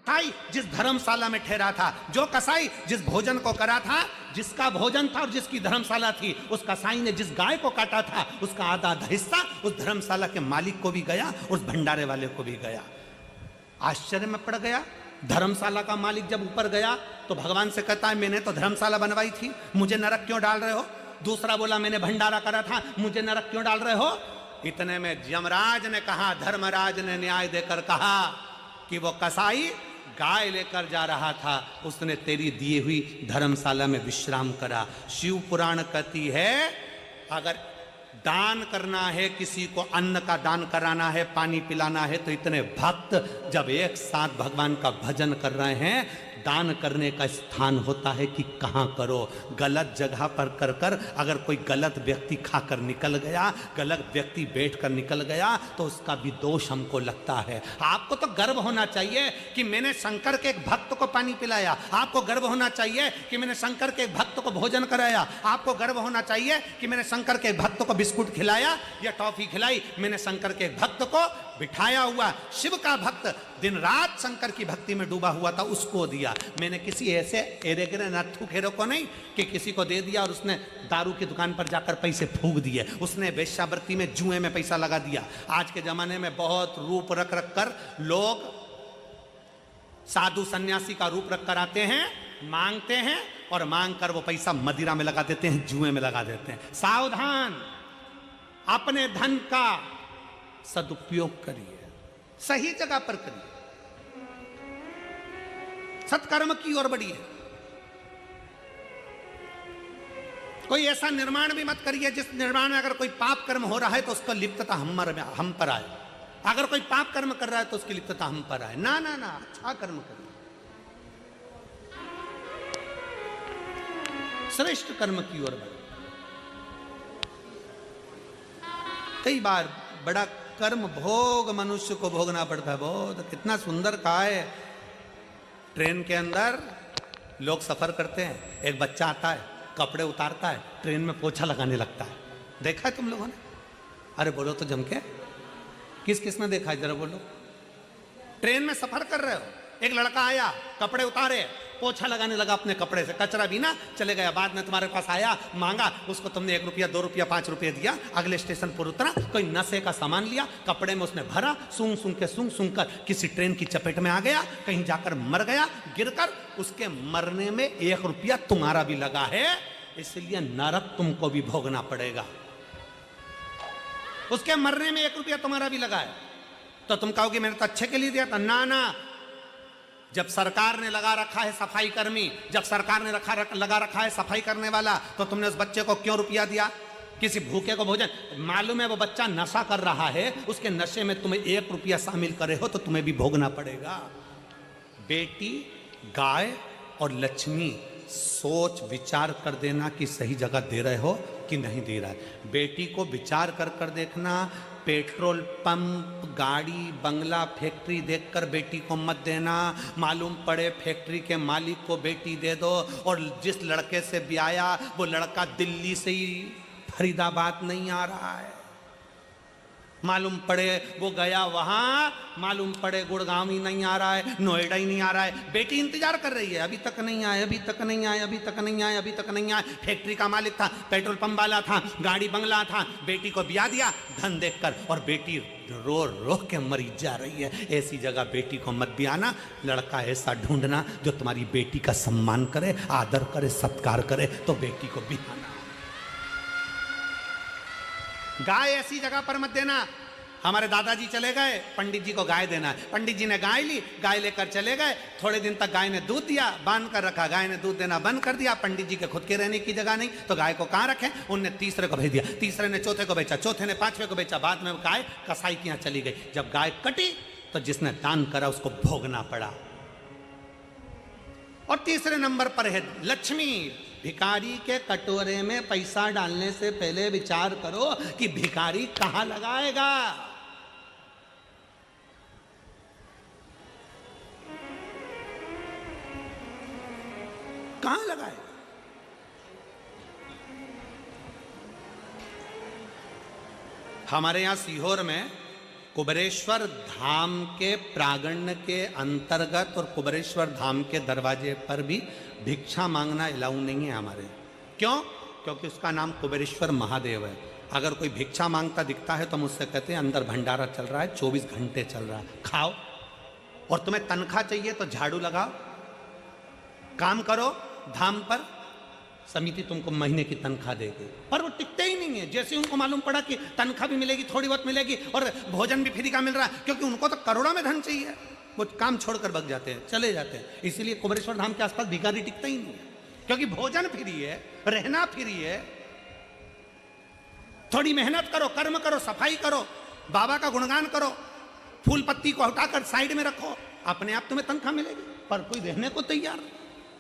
कसाई जिस धर्मशाला में ठहरा था, जो कसाई जिस भोजन को करा था, जिसका भोजन था और जिसकी धर्मशाला थी, उस कसाई ने जिस गाय को काटा था, उसका आधा आधा हिस्सा उस धर्मशाला के मालिक को भी गया, उस भंडारे वाले को भी गया। आश्चर्य में पड़ गया। धर्मशाला का मालिक जब ऊपर गया तो भगवान से कहता है, मैंने तो धर्मशाला बनवाई थी, मुझे नरक क्यों डाल रहे हो? दूसरा बोला, मैंने भंडारा करा था, मुझे नरक क्यों डाल रहे हो? इतने में यमराज ने कहा, धर्मराज ने न्याय देकर कहा कि वो कसाई गाय लेकर जा रहा था, उसने तेरी दी हुई धर्मशाला में विश्राम करा। शिव पुराण कहती है, अगर दान करना है, किसी को अन्न का दान कराना है, पानी पिलाना है, तो इतने भक्त जब एक साथ भगवान का भजन कर रहे हैं, दान करने का स्थान होता है कि कहाँ करो। गलत जगह पर कर कर अगर कोई गलत व्यक्ति खाकर निकल गया, गलत व्यक्ति बैठकर निकल गया, तो उसका भी दोष हमको लगता है। आपको तो गर्व होना चाहिए कि मैंने शंकर के एक भक्त को पानी पिलाया, आपको गर्व होना चाहिए कि मैंने शंकर के एक भक्त को भोजन कराया, आपको गर्व होना चाहिए कि मैंने शंकर के एक भक्त को बिस्कुट खिलाया या टॉफी खिलाई, मैंने शंकर के एक भक्त को बिठाया हुआ, शिव का भक्त दिन रात शंकर की भक्ति में डूबा हुआ था, उसको दिया। मैंने किसी ऐसे एरे गिरे नत्थु खेरों को नहीं कि किसी को दे दिया और उसने दारू की दुकान पर जाकर पैसे फूंक दिए, उसने वेश्यावृत्ति में, जुए में पैसा लगा दिया। आज के जमाने में बहुत रूप रख रख कर लोग साधु सन्यासी का रूप रख कर आते हैं, मांगते हैं और मांग कर वो पैसा मदिरा में लगा देते हैं, जुए में लगा देते हैं। सावधान, अपने धन का सदुपयोग करिए, सही जगह पर करिए, सत्कर्म की ओर बढ़िए। कोई ऐसा निर्माण भी मत करिए जिस निर्माण में अगर कोई पाप कर्म हो रहा है तो उसका लिप्तता हम पर आए। अगर कोई पाप कर्म कर रहा है तो उसकी लिप्तता हम पर आए। ना ना ना, अच्छा कर्म करिए, श्रेष्ठ कर्म की ओर बढ़िए। कई बार बड़ा कर्म भोग मनुष्य को भोगना पड़ता है। बहुत कितना सुंदर कहा है, ट्रेन के अंदर लोग सफर करते हैं, एक बच्चा आता है, कपड़े उतारता है, ट्रेन में पोछा लगाने लगता है। देखा है तुम लोगों ने? अरे बोलो तो जम के, किस किस ने देखा है, जरा बोलो। ट्रेन में सफर कर रहे हो, एक लड़का आया, कपड़े उतारे, पोछा लगाने लगा अपने कपड़े से, कचरा भी ना चले गया। बाद में तुम्हारे पास आया, मांगा, उसको तुमने 1 रुपया 2 रुपया 5 रुपये दिया, अगले स्टेशन पर उतरा, कोई नशे का सामान लिया, कपड़े में उसने भरा, सूंघ सूंघ कर किसी ट्रेन की चपेट में आ गया, कहीं जाकर मर गया, गिरकर। उसके मरने में 1 रुपया तुम्हारा भी लगा है, इसलिए नरक तुमको भी भोगना पड़ेगा। उसके मरने में 1 रुपया तुम्हारा भी लगा है, तो तुम कहोगे मैंने तो अच्छे के लिए दिया था। ना ना, जब सरकार ने लगा रखा है सफाई कर्मी, जब सरकार ने लगा रखा है सफाई करने वाला, तो तुमने उस बच्चे को क्यों रुपया दिया? किसी भूखे को भोजन, मालूम है वो बच्चा नशा कर रहा है, उसके नशे में तुम्हें 1 रुपया शामिल करे हो तो तुम्हें भी भोगना पड़ेगा। बेटी, गाय और लक्ष्मी, सोच विचार कर देना कि सही जगह दे रहे हो कि नहीं दे रहा है। बेटी को विचार कर कर देखना, पेट्रोल पंप, गाड़ी, बंगला, फैक्ट्री देखकर बेटी को मत देना। मालूम पड़े फैक्ट्री के मालिक को बेटी दे दो, और जिस लड़के से ब्याया वो लड़का दिल्ली से ही फरीदाबाद नहीं आ रहा है, मालूम पड़े वो गया वहां, मालूम पड़े गुड़गांव ही नहीं आ रहा है, नोएडा ही नहीं आ रहा है, बेटी इंतजार कर रही है, अभी तक नहीं आए, अभी तक नहीं आए, अभी तक नहीं आए, अभी तक नहीं आए। फैक्ट्री का मालिक था, पेट्रोल पंप वाला था, गाड़ी बंगला था, बेटी को ब्याह दिया धन देखकर, और बेटी रो रो के मरी जा रही है। ऐसी जगह बेटी को मत ब्याहना। लड़का ऐसा ढूंढना जो तुम्हारी बेटी का सम्मान करे, आदर करे, सत्कार करे, तो बेटी को ब्याहना। गाय ऐसी जगह पर मत देना। हमारे दादाजी चले गए, पंडित जी को गाय देना है, पंडित जी ने गाय ली, गाय लेकर चले गए, थोड़े दिन तक गाय ने दूध दिया, बांध कर रखा, गाय ने दूध देना बंद कर दिया। पंडित जी के खुद के रहने की जगह नहीं, तो गाय को कहाँ रखें? उनने तीसरे को भेज दिया, तीसरे ने चौथे को बेचा, चौथे ने 5वें को बेचा, बाद में गाय कसाई के यहाँ चली गई। जब गाय कटी तो जिसने दान करा उसको भोगना पड़ा। और तीसरे नंबर पर है लक्ष्मी। भिखारी के कटोरे में पैसा डालने से पहले विचार करो कि भिखारी कहां लगाएगा। कहां लगाएगा? हमारे यहां सीहोर में कुबेरेश्वर धाम के प्रांगण के अंतर्गत और कुबेरेश्वर धाम के दरवाजे पर भी भिक्षा मांगना अलाउ नहीं है हमारे। क्यों? क्योंकि उसका नाम कुबेरेश्वर महादेव है। अगर कोई भिक्षा मांगता दिखता है तो मुझसे कहते हैं अंदर भंडारा चल रहा है, 24 घंटे चल रहा है, खाओ। और तुम्हें तनख्वाह चाहिए तो झाड़ू लगाओ, काम करो धाम पर, समिति तुमको महीने की तनख्वाह देगी। पर वो टिकते ही नहीं है। जैसे उनको मालूम पड़ा कि तनख्वाह भी मिलेगी, थोड़ी बहुत मिलेगी और भोजन भी फ्री का मिल रहा है, क्योंकि उनको तो करोड़ों में धन चाहिए, वो काम छोड़कर भाग जाते हैं, चले जाते हैं। इसीलिए कुबेरेश्वर धाम के आसपास भिखारी टिकता ही नहीं है, क्योंकि भोजन फ्री है, रहना फ्री है। थोड़ी मेहनत करो, कर्म करो, सफाई करो, बाबा का गुणगान करो, फूल पत्ती को हटाकर साइड में रखो, अपने आप तुम्हें तनख्वाह मिलेगी। पर कोई रहने को तैयार नहीं।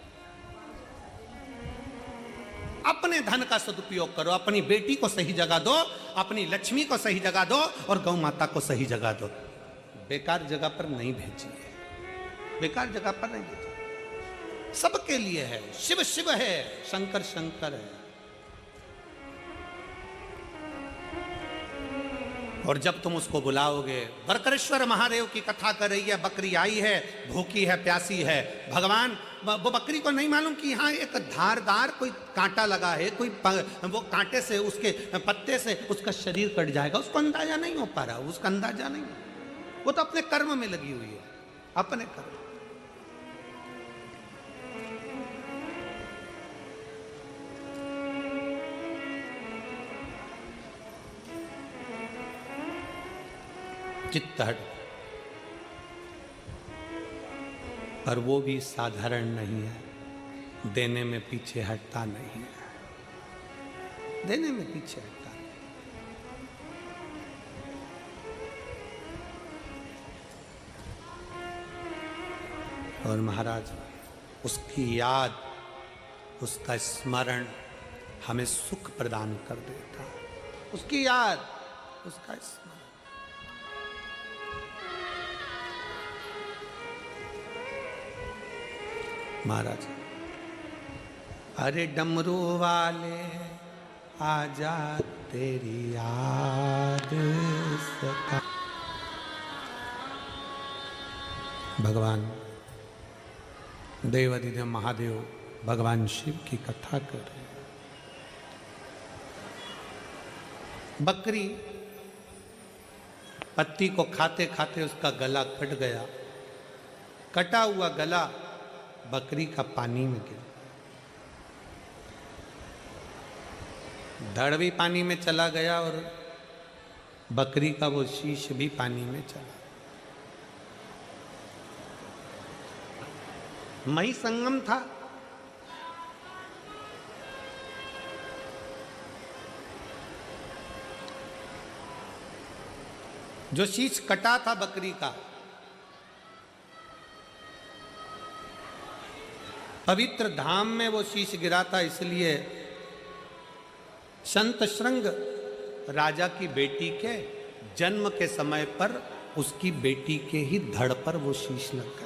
अपने धन का सदुपयोग करो, अपनी बेटी को सही जगह दो, अपनी लक्ष्मी को सही जगह दो और गौ माता को सही जगह दो। बेकार जगह पर नहीं भेजिए, बेकार जगह पर नहीं भेजिए। सबके लिए है, शिव शिव है, शंकर शंकर है। और जब तुम उसको बुलाओगे, बरकरेश्वर महादेव की कथा कर रही है, बकरी आई है, भूखी है, प्यासी है, भगवान वो बकरी को नहीं मालूम कि यहाँ एक धारदार कोई कांटा लगा है, कोई वो कांटे से, उसके पत्ते से उसका शरीर कट जाएगा, उसको अंदाजा नहीं हो पा रहा, उसका अंदाजा नहीं। वो तो अपने कर्म में लगी हुई है, अपने कर्म। चित्त हट, पर वो भी साधारण नहीं है, देने में पीछे हटता नहीं है, देने में पीछे हटता नहीं। और महाराज उसकी याद, उसका स्मरण हमें सुख प्रदान कर देता, उसकी याद, उसका स्मरण। महाराज, अरे डमरू वाले आजा तेरी याद सता। भगवान देवाधिदेव महादेव भगवान शिव की कथा कर रहे हैं। बकरी पत्ती को खाते खाते उसका गला कट गया, कटा हुआ गला बकरी का पानी में गिरा, धड़ भी पानी में चला गया और बकरी का वो शीश भी पानी में चला। मही संगम था, जो शीश कटा था बकरी का, पवित्र धाम में वो शीश गिरा था। इसलिए संत श्रृंग राजा की बेटी के जन्म के समय पर उसकी बेटी के ही धड़ पर वो शीश लग गया।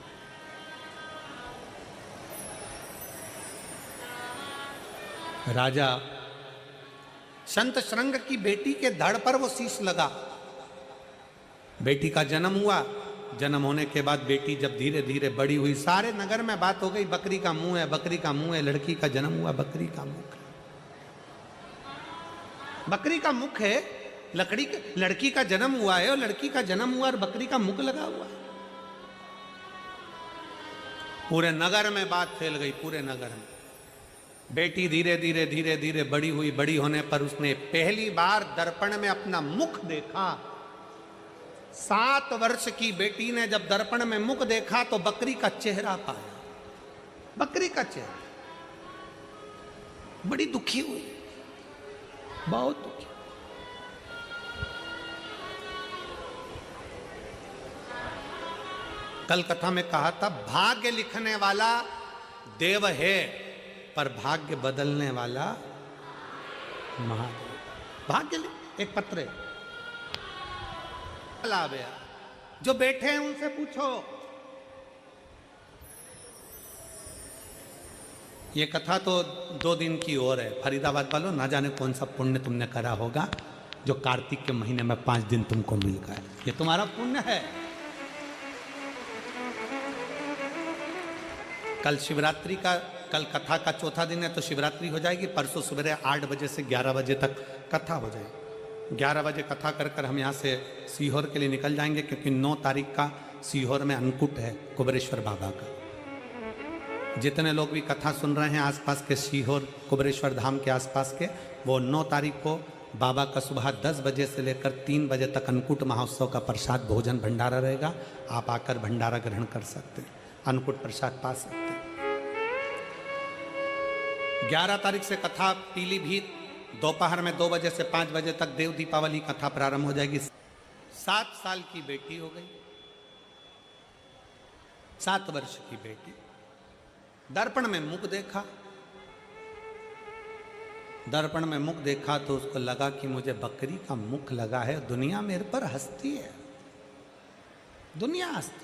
राजा संत श्रृंग की बेटी के धड़ पर वो शीश लगा। बेटी का जन्म हुआ, जन्म होने के बाद बेटी जब धीरे धीरे बड़ी हुई, सारे नगर में बात हो गई, बकरी का मुंह है, बकरी का मुंह है, लड़की का जन्म हुआ, बकरी का मुख है, बकरी का मुख है, लड़की का जन्म हुआ है और लड़की का जन्म हुआ और बकरी का मुख लगा हुआ है। पूरे नगर में बात फैल गई, पूरे नगर में। बेटी धीरे धीरे धीरे धीरे बड़ी हुई, बड़ी होने पर उसने पहली बार दर्पण में अपना मुख देखा। 7 वर्ष की बेटी ने जब दर्पण में मुख देखा तो बकरी का चेहरा पाया, बकरी का चेहरा। बड़ी दुखी हुई, बहुत दुखी। कल कथा में कहा था, भाग्य लिखने वाला देव है पर भाग्य बदलने वाला महादेव। भाग्य एक पत्र है, जो बैठे हैं उनसे पूछो। ये कथा तो 2 दिन की और है। फरीदाबाद वालों, ना जाने कौन सा पुण्य तुमने करा होगा, जो कार्तिक के महीने में 5 दिन तुमको मिल गए, ये तुम्हारा पुण्य है। कल शिवरात्रि का, कल कथा का चौथा दिन है, तो शिवरात्रि हो जाएगी। परसों सुबह 8 बजे से 11 बजे तक कथा हो जाएगी। 11 बजे कथा कर कर हम यहाँ से सीहोर के लिए निकल जाएंगे, क्योंकि 9 तारीख का सीहोर में अन्नकूट है कुबेरेश्वर बाबा का। जितने लोग भी कथा सुन रहे हैं आसपास के, सीहोर कुबेरेश्वर धाम के आसपास के, वो 9 तारीख को बाबा का सुबह 10 बजे से लेकर 3 बजे तक अन्नकूट महोत्सव का प्रसाद भोजन भंडारा रहेगा। आप आकर भंडारा ग्रहण कर सकते हैं, अन्नकूट प्रसाद पा सकते हैं। 11 तारीख से कथा पीलीभीत दोपहर में 2 बजे से 5 बजे तक देव दीपावली कथा प्रारंभ हो जाएगी। 7 साल की बेटी हो गई, 7 वर्ष की बेटी, दर्पण में मुख देखा, दर्पण में मुख देखा तो उसको लगा कि मुझे बकरी का मुख लगा है, दुनिया मेरे पर हंसती है, दुनिया हंसती।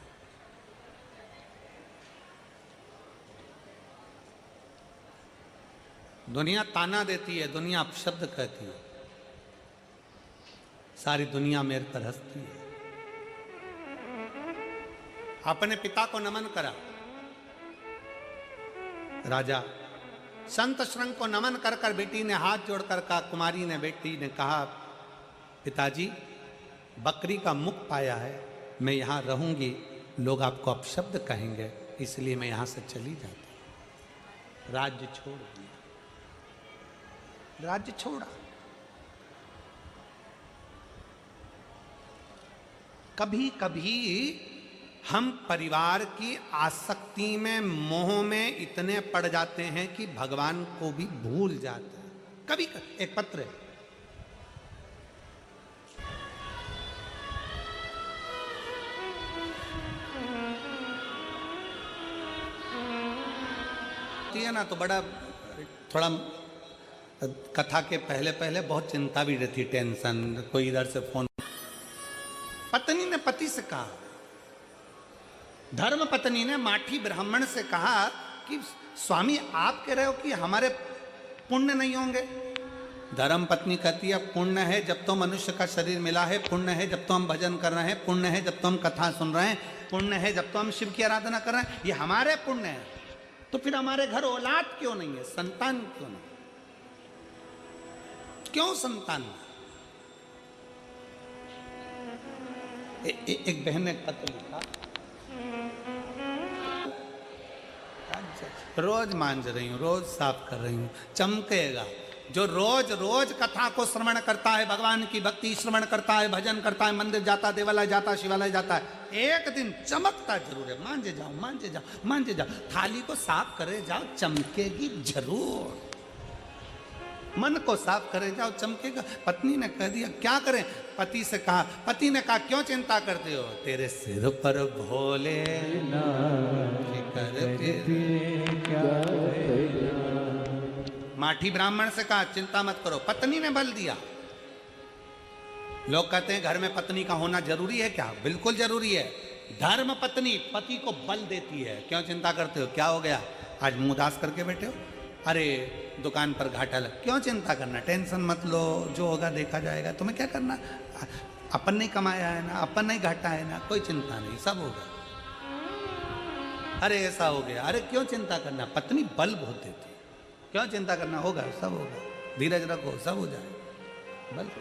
दुनिया ताना देती है, दुनिया अपशब्द कहती है, सारी दुनिया मेरे पर हंसती है। अपने पिता को नमन करा राजा, संत श्रृंग को नमन कर कर बेटी ने हाथ जोड़कर कहा, कुमारी ने, बेटी ने कहा, पिताजी बकरी का मुख पाया है, मैं यहाँ रहूंगी, लोग आपको अपशब्द कहेंगे, इसलिए मैं यहाँ से चली जाती। राज्य छोड़ दिया, राज्य छोड़ा। कभी कभी हम परिवार की आसक्ति में, मोह में इतने पड़ जाते हैं कि भगवान को भी भूल जाते हैं। कभी एक पत्र है ना, तो बड़ा थोड़ा कथा के पहले पहले बहुत चिंता भी रहती, टेंशन, कोई इधर से फोन। पत्नी ने पति से कहा, धर्म पत्नी ने माठी ब्राह्मण से कहा कि स्वामी आप कह रहे हो कि हमारे पुण्य नहीं होंगे। धर्म पत्नी कहती है पुण्य है जब तो मनुष्य का शरीर मिला है, पुण्य है जब तो हम भजन कर रहे हैं, पुण्य है जब तो हम कथा सुन रहे हैं, पुण्य है जब तो हम शिव की आराधना कर रहे हैं, ये हमारे पुण्य है। तो फिर हमारे घर औलाद क्यों नहीं है, संतान क्यों नहीं, क्यों संतान? एक बहन ने पत्र लिखा, रोज मांझ रही हूँ, रोज साफ कर रही हूँ, चमकेगा। जो रोज रोज कथा को श्रवण करता है, भगवान की भक्ति श्रवण करता है, भजन करता है, मंदिर जाता, देवालय जाता, शिवालय जाता है, एक दिन चमकता जरूर है। मांझे जाओ, मांझे जाओ, मांझे जाओ, थाली को साफ करे जाओ, चमकेगी जरूर। मन को साफ करे जाओ, चमकेगा। पत्नी ने कह दिया क्या करें, पति से कहा, पति ने कहा क्यों चिंता करते हो, तेरे सिर पर भोले माठी ब्राह्मण से कहा चिंता मत करो। पत्नी ने बल दिया। लोग कहते हैं घर में पत्नी का होना जरूरी है क्या? बिल्कुल जरूरी है। धर्म पत्नी पति को बल देती है। क्यों चिंता करते हो, क्या हो गया, आज मुंह उदास करके बैठे हो, अरे दुकान पर घाटा लग, क्यों चिंता करना, टेंशन मत लो, जो होगा देखा जाएगा, तुम्हें क्या करना, अपन नहीं कमाया है ना, अपन नहीं घाटा है ना, कोई चिंता नहीं, सब होगा। अरे ऐसा हो गया, अरे क्यों चिंता करना, पत्नी बल बहुत देती, क्यों चिंता करना, होगा सब होगा, धीरज रखो, सब हो जाएगा, बल।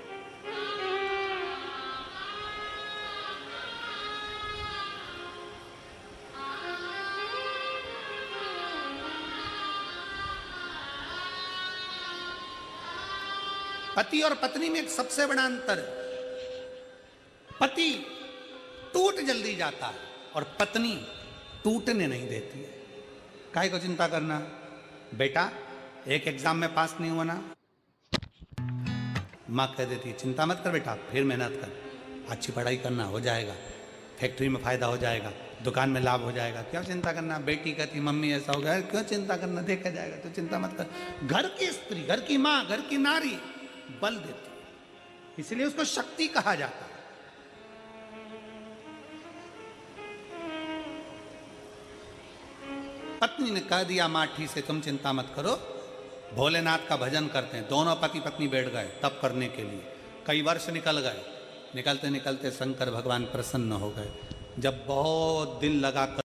पति और पत्नी में एक सबसे बड़ा अंतर है, पति टूट जल्दी जाता है और पत्नी टूटने नहीं देती है। काहे को चिंता करना, बेटा एक एग्जाम में पास नहीं हुआ ना, माँ कह देती है चिंता मत कर बेटा, फिर मेहनत कर, अच्छी पढ़ाई करना, हो जाएगा, फैक्ट्री में फायदा हो जाएगा, दुकान में लाभ हो जाएगा, क्यों चिंता करना। बेटी कहती मम्मी ऐसा हो गया, क्यों चिंता करना, देखा जाएगा, तो चिंता मत कर। घर की स्त्री, घर की माँ, घर की नारी बल देती, इसलिए उसको शक्ति कहा जाता है। पत्नी ने कह दिया माठी से तुम चिंता मत करो, भोलेनाथ का भजन करते हैं। दोनों पति पत्नी बैठ गए तप करने के लिए। कई वर्ष निकल गए। निकलते निकलते शंकर भगवान प्रसन्न हो गए। जब बहुत दिल लगा